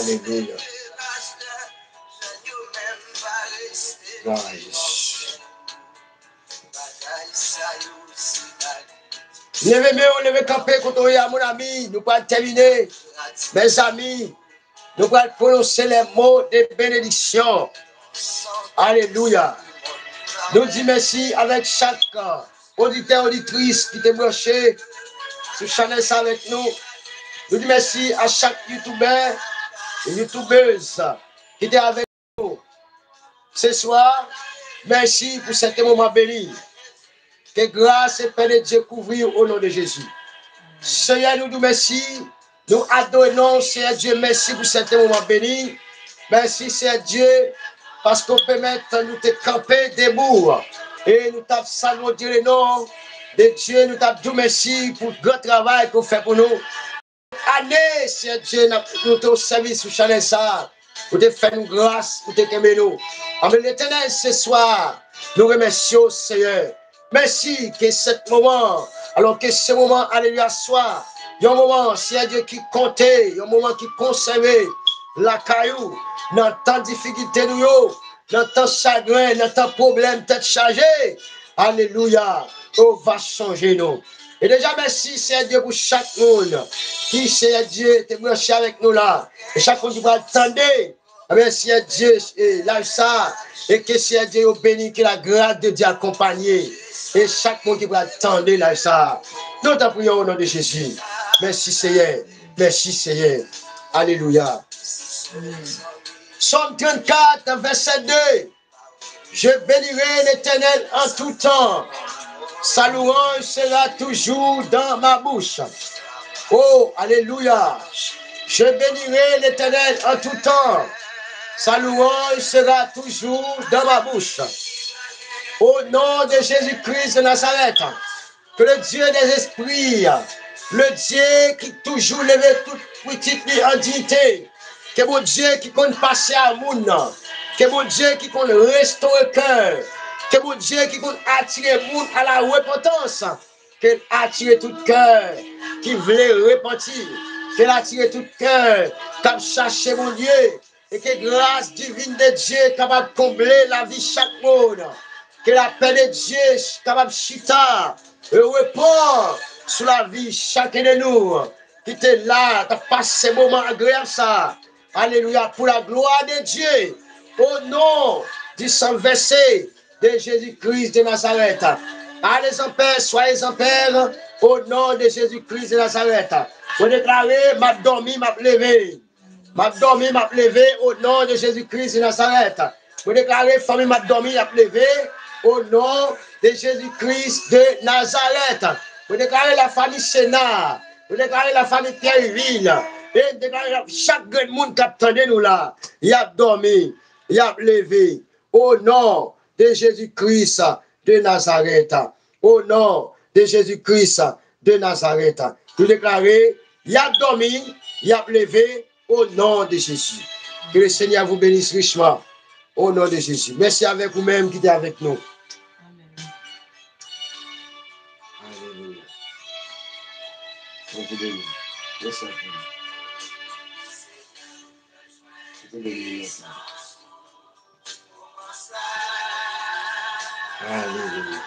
Alléluia. Nice. Levez camper contre mon ami. Nous allons terminer. Mes amis, nous allons prononcer les mots de bénédiction. Alléluia. Nous disons merci avec chaque auditeur, auditrice qui est branché sur Chanel avec nous. Nous disons merci à chaque youtubeur et youtubeuse qui était avec nous ce soir. Merci pour cet moment béni. Que grâce et paix de Dieu couvrir au nom de Jésus. Seigneur, nous nous merci. Nous adorons, Seigneur Dieu, merci pour cet moment béni. Merci, Seigneur Dieu, parce qu'on peut mettre nous te camper debout. Et nous t'avons salué le nom de Dieu. Nous t'avons merci pour le grand travail qu'on fait pour nous. Année, Seigneur Dieu, nous t'avons servi sur Chanel ça. Pour te faire nous grâce, pour te aimer nous. Amen, l'Éternel, ce soir, nous remercions, Seigneur. Merci que ce moment, alors que ce moment, alléluia, soit, il y a un moment, Seigneur Dieu, qui comptait, il y a un moment qui conservait la caillou, dans tant de difficultés, dans tant de chagrin, dans tant de problèmes, tête chargée. Alléluia, on va changer nous. Et déjà, merci, Seigneur Dieu, pour chaque monde qui, Seigneur Dieu, te branché avec nous là. Et chaque monde qui va attendre. Merci, Seigneur Dieu, et là, ça, et que Seigneur Dieu, béni, que la grâce de Dieu accompagne. Et chaque monde qui va attendre là, ça. Nous t'en prions au nom de Jésus. Merci, Seigneur. Merci, Seigneur. Alléluia. Psaume 34, verset 2. Je bénirai l'Éternel en tout temps. Sa louange sera toujours dans ma bouche. Oh, alléluia. Je bénirai l'Éternel en tout temps. Sa louange sera toujours dans ma bouche. Au nom de Jésus-Christ de Nazareth, que le Dieu des esprits, le Dieu qui toujours lève toute petite en dignité, que mon Dieu qui compte passer à monde, que mon Dieu qui compte restaurer le cœur, que mon Dieu qui compte attirer le monde à la repentance, qu'il attire tout cœur qui voulait repentir, qu'il attire tout cœur qui cherche mon Dieu, et que grâce divine de Dieu capable de combler la vie de chaque monde, que la paix de Dieu capable de chita et répond sur la vie de chacun de nous qui était là, qui a passé ce moment agréable ça. Alléluia, pour la gloire de Dieu, au nom du sang versé de Jésus-Christ de Nazareth. Allez en paix, soyez en paix, au nom de Jésus-Christ de Nazareth. Vous déclarez, m'a dormi, m'a levé. M'a dormi, m'a levé, au nom de Jésus-Christ de Nazareth. Vous déclarez, famille, m'a dormi, m'a levé, au nom de Jésus-Christ de Nazareth. Vous déclarez la famille Sénat. Vous déclarez la famille Pierreville. Et déclarez chaque grand monde qui attendait nous là. Il a dormi, il a levé, au nom de Jésus-Christ de Nazareth. Au nom de Jésus-Christ de Nazareth. Vous déclarez, il a dormi, il a levé, au nom de Jésus. Que le Seigneur vous bénisse richement. Au nom de Jésus. Merci avec vous-même qui êtes avec nous. Alléluia. Alléluia. Merci à vous. Alléluia.